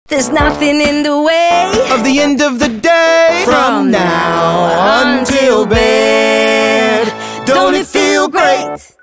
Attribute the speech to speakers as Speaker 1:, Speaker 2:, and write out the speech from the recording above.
Speaker 1: There's nothing in the way
Speaker 2: of the end of the day.
Speaker 1: From now until bed. Don't it feel great?